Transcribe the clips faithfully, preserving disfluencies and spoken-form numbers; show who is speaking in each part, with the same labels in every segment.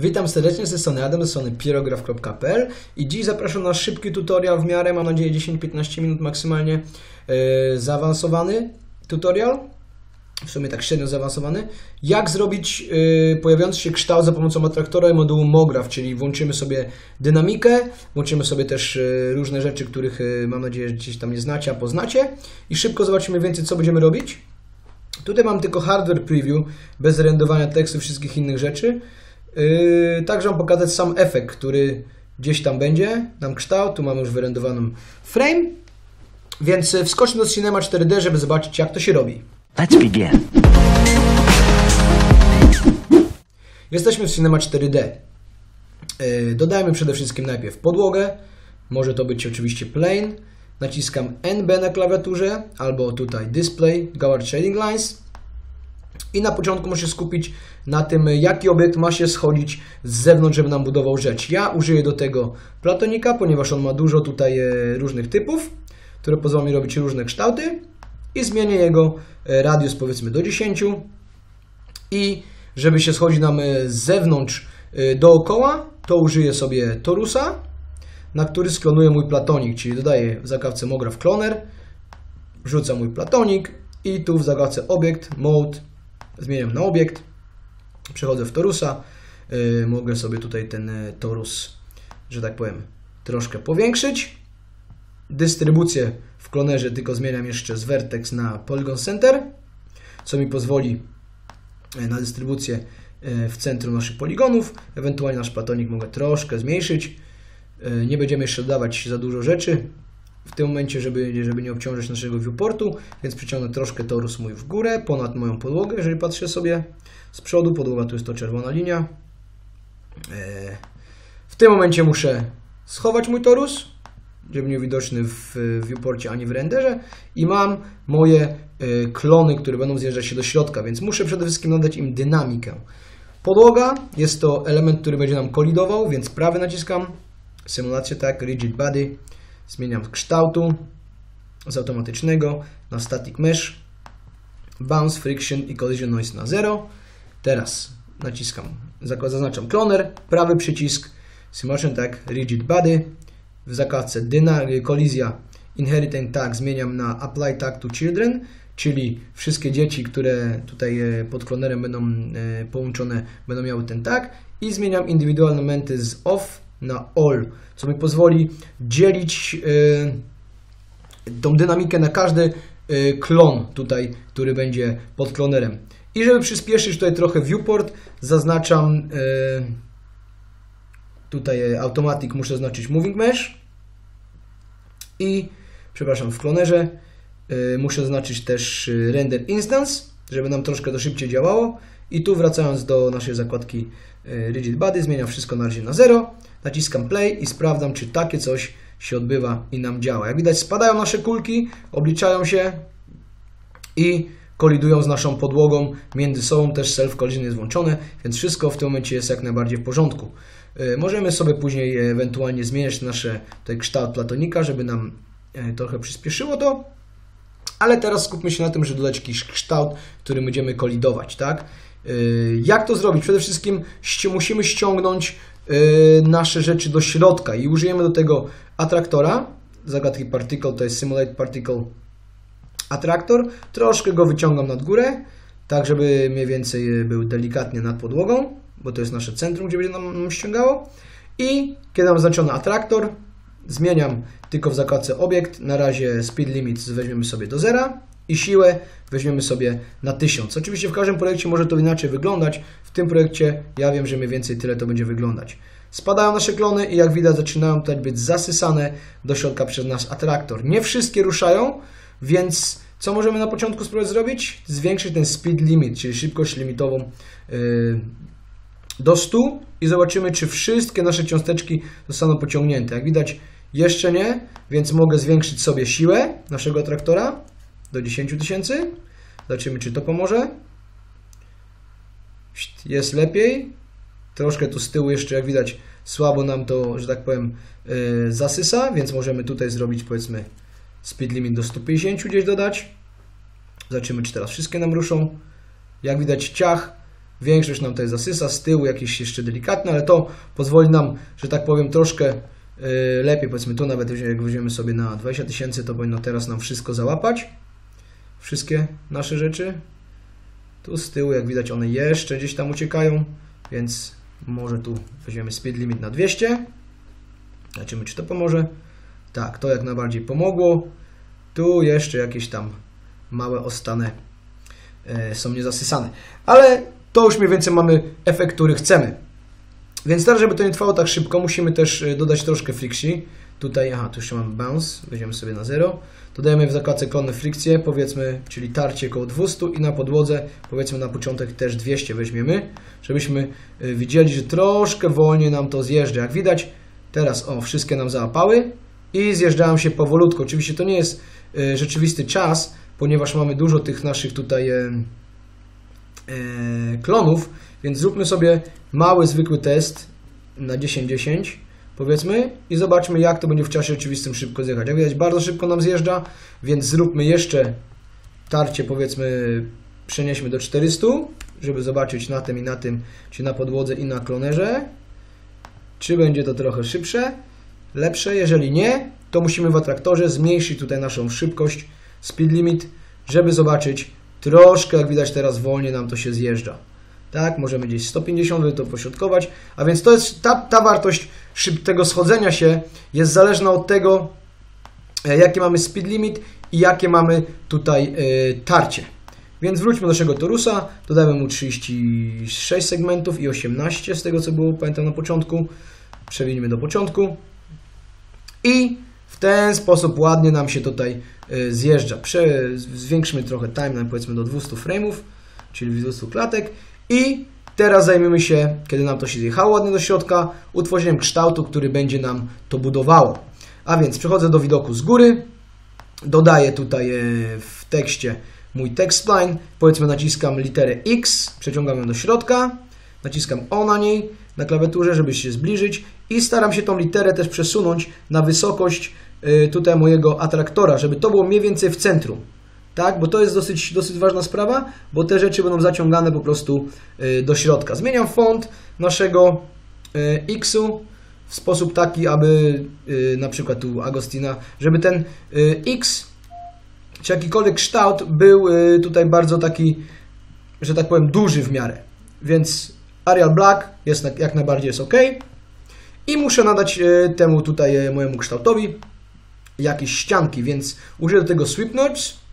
Speaker 1: Witam serdecznie ze strony Adam, ze strony pirograf kropka p l i dziś zapraszam na szybki tutorial w miarę, mam nadzieję dziesięć do piętnastu minut maksymalnie, yy, zaawansowany tutorial, w sumie tak średnio zaawansowany, jak zrobić yy, pojawiający się kształt za pomocą atraktora i modułu MoGraph, czyli włączymy sobie dynamikę, włączymy sobie też yy, różne rzeczy, których yy, mam nadzieję, że gdzieś tam nie znacie, a poznacie i szybko zobaczymy więcej, co będziemy robić. Tutaj mam tylko hardware preview, bez rendowania tekstu i wszystkich innych rzeczy. Yy, także mam pokazać sam efekt, który gdzieś tam będzie, nam kształt, tu mamy już wyrendowaną frame, więc wskoczmy do Cinema cztery D, żeby zobaczyć, jak to się robi.
Speaker 2: Let's begin.
Speaker 1: Jesteśmy w Cinema cztery D. Yy, dodajmy przede wszystkim najpierw podłogę, może to być oczywiście plane, naciskam N B na klawiaturze, albo tutaj Display, Guard Shading Lines. I na początku muszę się skupić na tym, jaki obiekt ma się schodzić z zewnątrz, żeby nam budował rzecz. Ja użyję do tego platonika, ponieważ on ma dużo tutaj różnych typów, które pozwolą mi robić różne kształty i zmienię jego radius powiedzmy do dziesięciu i żeby się schodzić nam z zewnątrz dookoła, to użyję sobie torusa, na który sklonuję mój platonik, czyli dodaję w zakładce MoGraph Cloner, wrzucam mój platonik i tu w zakładce obiekt, mode, zmieniam na obiekt, przechodzę w torusa, yy, mogę sobie tutaj ten y, torus, że tak powiem, troszkę powiększyć. Dystrybucję w klonerze tylko zmieniam jeszcze z Vertex na Polygon Center, co mi pozwoli y, na dystrybucję y, w centrum naszych poligonów. Ewentualnie nasz platonik mogę troszkę zmniejszyć. Y, nie będziemy jeszcze dodawać za dużo rzeczy w tym momencie, żeby, żeby nie obciążyć naszego viewportu, więc przyciągnę troszkę torus mój w górę, ponad moją podłogę, jeżeli patrzę sobie z przodu, podłoga tu jest to czerwona linia. W tym momencie muszę schować mój torus, żeby nie był widoczny w viewporcie ani w renderze i mam moje klony, które będą zjeżdżać się do środka, więc muszę przede wszystkim nadać im dynamikę. Podłoga jest to element, który będzie nam kolidował, więc prawy naciskam, symulację, tak, rigid body. Zmieniam kształtu z automatycznego na static mesh, bounce, friction i collision noise na zero. Teraz naciskam, zaznaczam cloner, prawy przycisk, simulation tag, rigid body. W zakładce dyna, kolizja, inheritance tag zmieniam na apply tag to children, czyli wszystkie dzieci, które tutaj pod clonerem będą połączone, będą miały ten tag i zmieniam indywidualne elementy z off na all, co mi pozwoli dzielić yy, tą dynamikę na każdy yy, klon tutaj, który będzie pod klonerem. I żeby przyspieszyć tutaj trochę viewport, zaznaczam yy, tutaj automatic, muszę zaznaczyć moving mesh i przepraszam, w klonerze yy, muszę zaznaczyć też yy, render instance, żeby nam troszkę to szybciej działało. I tu wracając do naszej zakładki yy, rigid body, zmieniam wszystko na razie na zero. Naciskam play i sprawdzam, czy takie coś się odbywa i nam działa. Jak widać, spadają nasze kulki, obliczają się i kolidują z naszą podłogą między sobą, też self collision jest włączone, więc wszystko w tym momencie jest jak najbardziej w porządku. Yy, możemy sobie później ewentualnie zmieniać nasze tutaj kształt platonika, żeby nam yy, trochę przyspieszyło to, ale teraz skupmy się na tym, żeby dodać jakiś kształt, który będziemy kolidować, tak? Yy, jak to zrobić? Przede wszystkim ści musimy ściągnąć nasze rzeczy do środka i użyjemy do tego atraktora, zagadki particle, to jest simulate particle attractor, troszkę go wyciągam nad górę, tak żeby mniej więcej był delikatnie nad podłogą, bo to jest nasze centrum, gdzie będzie nam, nam ściągało i kiedy mam zaznaczony atraktor, zmieniam tylko w zakładce obiekt, na razie speed limit weźmiemy sobie do zera i siłę weźmiemy sobie na tysiąc. Oczywiście w każdym projekcie może to inaczej wyglądać. W tym projekcie ja wiem, że mniej więcej tyle to będzie wyglądać. Spadają nasze klony i jak widać zaczynają tutaj być zasysane do środka przez nasz atraktor. Nie wszystkie ruszają, więc co możemy na początku spróbować zrobić? Zwiększyć ten speed limit, czyli szybkość limitową yy, do stu i zobaczymy, czy wszystkie nasze cząsteczki zostaną pociągnięte. Jak widać jeszcze nie, więc mogę zwiększyć sobie siłę naszego atraktora do dziesięciu tysięcy. Zobaczymy, czy to pomoże. Jest lepiej. Troszkę tu z tyłu jeszcze, jak widać, słabo nam to, że tak powiem, yy, zasysa, więc możemy tutaj zrobić, powiedzmy, speed limit do stu pięćdziesięciu gdzieś dodać. Zobaczymy, czy teraz wszystkie nam ruszą. Jak widać, ciach Większość nam tutaj zasysa, z tyłu jakieś jeszcze delikatne, ale to pozwoli nam, że tak powiem, troszkę yy, lepiej, powiedzmy tu nawet jak weźmiemy sobie na dwadzieścia tysięcy, to powinno teraz nam wszystko załapać. Wszystkie nasze rzeczy. Tu z tyłu, jak widać, one jeszcze gdzieś tam uciekają, więc może tu weźmiemy speed limit na dwieście. Zobaczymy, czy to pomoże. Tak, to jak najbardziej pomogło. Tu jeszcze jakieś tam małe ostane e, są niezasysane. Ale to już mniej więcej mamy efekt, który chcemy. Więc teraz, żeby to nie trwało tak szybko, musimy też dodać troszkę frikcji. Tutaj, aha, tu jeszcze mamy bounce, weźmiemy sobie na zero. Dodajemy w zakładce klonne frikcje, powiedzmy, czyli tarcie około dwieście i na podłodze, powiedzmy na początek też dwieście weźmiemy, żebyśmy widzieli, że troszkę wolniej nam to zjeżdża. Jak widać, teraz o, wszystkie nam załapały i zjeżdżają się powolutku. Oczywiście to nie jest y, rzeczywisty czas, ponieważ mamy dużo tych naszych tutaj y, y, klonów, więc zróbmy sobie mały, zwykły test na dziesięć dziesięć. Powiedzmy i zobaczmy, jak to będzie w czasie oczywistym szybko zjechać. Jak widać, bardzo szybko nam zjeżdża, więc zróbmy jeszcze tarcie, powiedzmy, przenieśmy do czterystu, żeby zobaczyć na tym i na tym, czy na podłodze i na klonerze, czy będzie to trochę szybsze, lepsze. Jeżeli nie, to musimy w atraktorze zmniejszyć tutaj naszą szybkość, speed limit, żeby zobaczyć troszkę, jak widać teraz, wolniej nam to się zjeżdża. Tak, możemy gdzieś sto pięćdziesiąt, żeby to pośrodkować, a więc to jest ta, ta wartość tego schodzenia się jest zależna od tego, jakie mamy speed limit i jakie mamy tutaj y, tarcie. Więc wróćmy do naszego torusa, dodajmy mu trzydzieści sześć segmentów i osiemnaście z tego, co było, pamiętam, na początku. Przewinijmy do początku i w ten sposób ładnie nam się tutaj y, zjeżdża. Prze zwiększmy trochę timeline, powiedzmy do dwieście frame'ów, czyli dwieście klatek. I teraz zajmiemy się, kiedy nam to się zjechało ładnie do środka, utworzeniem kształtu, który będzie nam to budowało. A więc przechodzę do widoku z góry, dodaję tutaj w tekście mój text spline, powiedzmy naciskam literę X, przeciągam ją do środka, naciskam O na niej, na klawiaturze, żeby się zbliżyć i staram się tą literę też przesunąć na wysokość tutaj mojego atraktora, żeby to było mniej więcej w centrum. Tak, bo to jest dosyć, dosyć ważna sprawa, bo te rzeczy będą zaciągane po prostu y, do środka. Zmieniam font naszego y, X-u w sposób taki, aby y, na przykład tu Agostina, żeby ten y, X czy jakikolwiek kształt był y, tutaj bardzo taki, że tak powiem, duży w miarę. Więc Arial Black jest jak najbardziej jest OK. I muszę nadać y, temu tutaj y, mojemu kształtowi jakieś ścianki, więc użyję do tego Sweep Nodes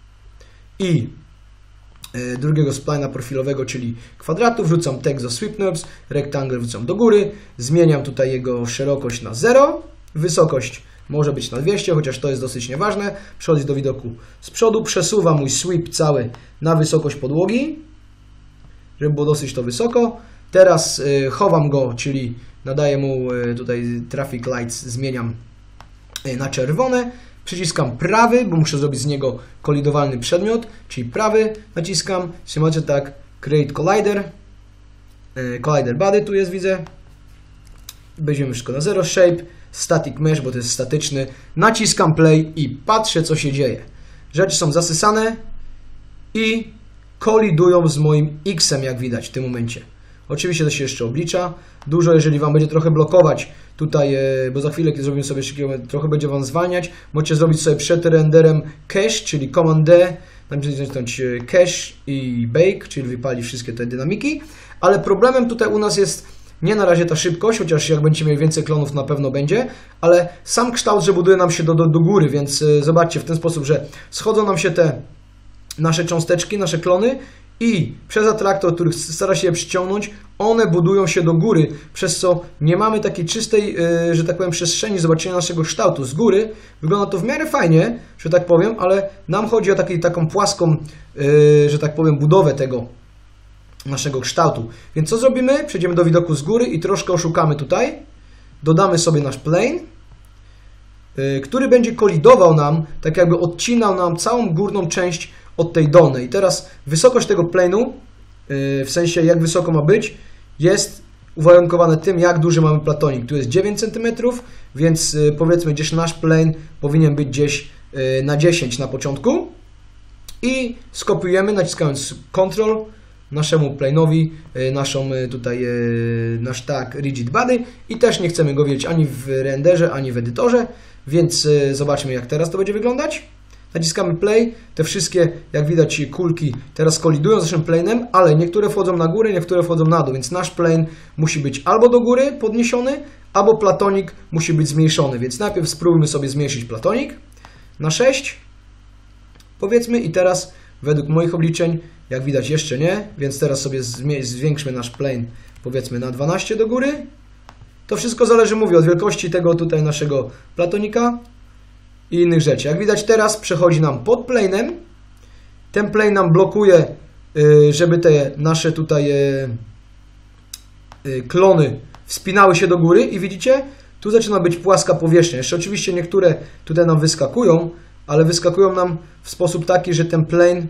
Speaker 1: i y, drugiego splina profilowego, czyli kwadratu, wrzucam tekst do Sweep Nodes, Rectangle wrzucam do góry, zmieniam tutaj jego szerokość na zero, wysokość może być na dwieście, chociaż to jest dosyć nieważne. Przechodzę do widoku z przodu, przesuwam mój sweep cały na wysokość podłogi, żeby było dosyć to wysoko. Teraz y, chowam go, czyli nadaję mu y, tutaj Traffic Lights, zmieniam y, na czerwone. Przyciskam prawy, bo muszę zrobić z niego kolidowalny przedmiot, czyli prawy naciskam, trzymacie tak, Create Collider, y, Collider Body tu jest, widzę. Weźmiemy wszystko na zero, Shape, Static Mesh, bo to jest statyczny. Naciskam Play i patrzę, co się dzieje. Rzeczy są zasysane i kolidują z moim X-em, jak widać w tym momencie. Oczywiście to się jeszcze oblicza. Dużo, jeżeli Wam będzie trochę blokować tutaj, bo za chwilę, kiedy zrobimy sobie szybkiego, trochę będzie Wam zwalniać, możecie zrobić sobie przed renderem cache, czyli Command D, nacisnąć cache i bake, czyli wypali wszystkie te dynamiki. Ale problemem tutaj u nas jest nie na razie ta szybkość, chociaż jak będziecie mieli więcej klonów, na pewno będzie, ale sam kształt, że buduje nam się do, do, do góry, więc y, zobaczcie w ten sposób, że schodzą nam się te nasze cząsteczki, nasze klony i przez atraktor, który stara się je przyciągnąć, one budują się do góry, przez co nie mamy takiej czystej, y, że tak powiem, przestrzeni zobaczenia naszego kształtu z góry. Wygląda to w miarę fajnie, że tak powiem, ale nam chodzi o taki, taką płaską, y, że tak powiem, budowę tego naszego kształtu. Więc co zrobimy? Przejdziemy do widoku z góry i troszkę oszukamy tutaj. Dodamy sobie nasz plane, yy, który będzie kolidował nam, tak jakby odcinał nam całą górną część od tej dolnej. I teraz wysokość tego plane'u, yy, w sensie jak wysoko ma być, jest uwarunkowane tym, jak duży mamy platonik. Tu jest dziewięć centymetrów, więc yy, powiedzmy gdzieś nasz plane powinien być gdzieś yy, na dziesięć na początku. I skopiujemy, naciskając Ctrl, naszemu plane'owi naszą tutaj nasz tag rigid body i też nie chcemy go wiedzieć ani w renderze, ani w edytorze, więc zobaczmy, jak teraz to będzie wyglądać. Naciskamy play, te wszystkie, jak widać, kulki teraz kolidują z naszym plane'em, ale niektóre wchodzą na górę, niektóre wchodzą na dół, więc nasz plane musi być albo do góry podniesiony, albo platonik musi być zmniejszony, więc najpierw spróbujmy sobie zmniejszyć platonik na sześć, powiedzmy, i teraz według moich obliczeń, jak widać, jeszcze nie, więc teraz sobie zwiększmy nasz plane, powiedzmy, na dwanaście do góry. To wszystko zależy, mówię, od wielkości tego tutaj naszego platonika i innych rzeczy. Jak widać, teraz przechodzi nam pod plane'em. Ten plane nam blokuje, żeby te nasze tutaj klony wspinały się do góry i widzicie, tu zaczyna być płaska powierzchnia. Jeszcze oczywiście niektóre tutaj nam wyskakują, ale wyskakują nam w sposób taki, że ten plane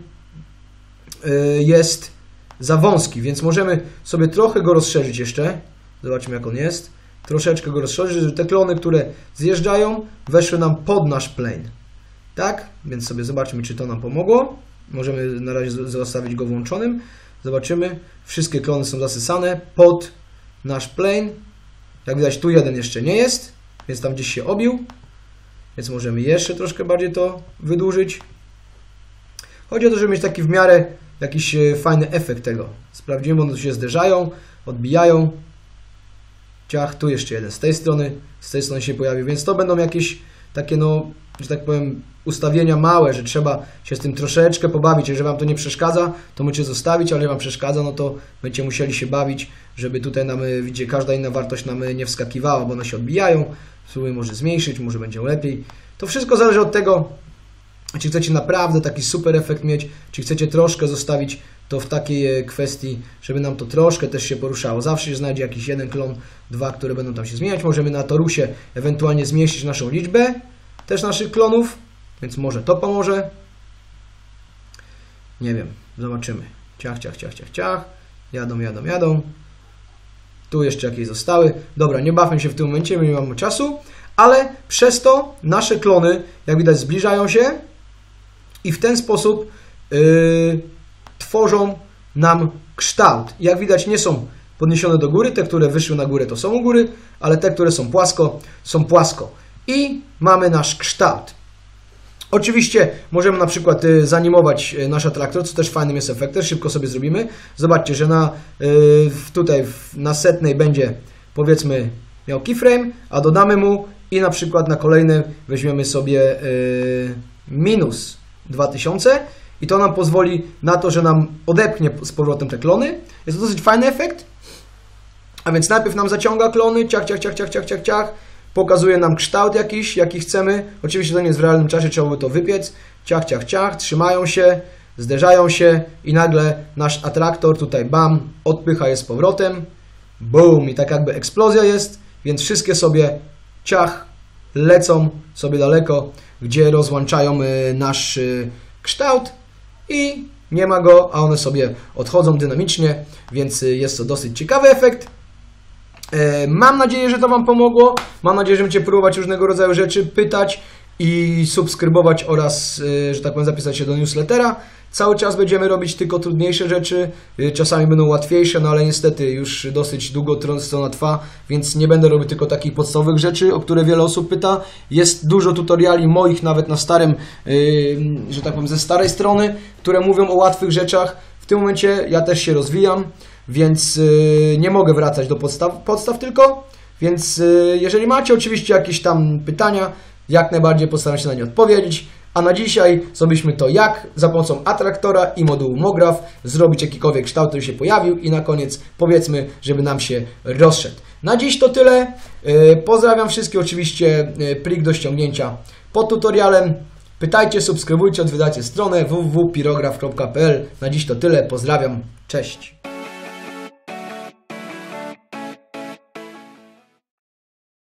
Speaker 1: jest za wąski, więc możemy sobie trochę go rozszerzyć jeszcze. Zobaczmy, jak on jest. Troszeczkę go rozszerzyć, żeby te klony, które zjeżdżają, weszły nam pod nasz plane. Tak? Więc sobie zobaczmy, czy to nam pomogło. Możemy na razie zostawić go włączonym. Zobaczymy. Wszystkie klony są zasysane pod nasz plane. Jak widać, tu jeden jeszcze nie jest, więc tam gdzieś się obił. Więc możemy jeszcze troszkę bardziej to wydłużyć. Chodzi o to, żeby mieć taki w miarę jakiś fajny efekt tego. Sprawdzimy, one tu się zderzają, odbijają. Ciach, tu jeszcze jeden z tej strony, z tej strony się pojawił, więc to będą jakieś takie, no, że tak powiem, ustawienia małe, że trzeba się z tym troszeczkę pobawić. Jeżeli Wam to nie przeszkadza, to możecie zostawić, ale jeżeli Wam przeszkadza, no to będziecie musieli się bawić, żeby tutaj nam, widzicie, każda inna wartość nam nie wskakiwała, bo one się odbijają. Spróbuję może zmniejszyć, może będzie lepiej. To wszystko zależy od tego, czy chcecie naprawdę taki super efekt mieć, czy chcecie troszkę zostawić to w takiej kwestii, żeby nam to troszkę też się poruszało. Zawsze się znajdzie jakiś jeden klon, dwa, które będą tam się zmieniać. Możemy na torusie ewentualnie zmniejszyć naszą liczbę też naszych klonów, więc może to pomoże. Nie wiem, zobaczymy. Ciach, ciach, ciach, ciach, ciach. Jadą, jadą, jadą. Tu jeszcze jakieś zostały. Dobra, nie bawmy się w tym momencie, bo nie mamy czasu, ale przez to nasze klony, jak widać, zbliżają się i w ten sposób yy, tworzą nam kształt. Jak widać, nie są podniesione do góry. Te, które wyszły na górę, to są u góry, ale te, które są płasko, są płasko. I mamy nasz kształt. Oczywiście możemy na przykład y, zanimować y, nasz atraktor, co też fajnym jest efektem. Szybko sobie zrobimy. Zobaczcie, że na, y, tutaj w, na setnej będzie, powiedzmy, miał keyframe, a dodamy mu i na przykład na kolejny weźmiemy sobie y, minus dwa tysiące i to nam pozwoli na to, że nam odepchnie z powrotem te klony. Jest to dosyć fajny efekt. A więc najpierw nam zaciąga klony, ciach, ciach, ciach, ciach, ciach, ciach, ciach. Pokazuje nam kształt jakiś, jaki chcemy. Oczywiście to nie jest w realnym czasie, trzeba by to wypiec. Ciach, ciach, ciach, trzymają się, zderzają się i nagle nasz atraktor tutaj bam, odpycha je z powrotem. Boom! I tak jakby eksplozja jest, więc wszystkie sobie ciach lecą sobie daleko, gdzie rozłączają nasz kształt i nie ma go, a one sobie odchodzą dynamicznie, więc jest to dosyć ciekawy efekt. Mam nadzieję, że to Wam pomogło. Mam nadzieję, że będziecie próbować różnego rodzaju rzeczy, pytać i subskrybować oraz, że tak powiem, zapisać się do newslettera. Cały czas będziemy robić tylko trudniejsze rzeczy, czasami będą łatwiejsze, no ale niestety już dosyć długo strona trwa, więc nie będę robił tylko takich podstawowych rzeczy, o które wiele osób pyta. Jest dużo tutoriali moich, nawet na starym, że tak powiem, ze starej strony, które mówią o łatwych rzeczach. W tym momencie ja też się rozwijam, więc nie mogę wracać do podstaw, podstaw tylko, więc jeżeli macie oczywiście jakieś tam pytania, jak najbardziej postaram się na nie odpowiedzieć. A na dzisiaj zrobiliśmy to, jak za pomocą atraktora i modułu MoGraph zrobić jakikolwiek kształt, który się pojawił i na koniec powiedzmy, żeby nam się rozszedł. Na dziś to tyle. Pozdrawiam wszystkich, oczywiście plik do ściągnięcia pod tutorialem. Pytajcie, subskrybujcie, odwiedzajcie stronę w w w kropka pirograph kropka p l. Na dziś to tyle. Pozdrawiam. Cześć.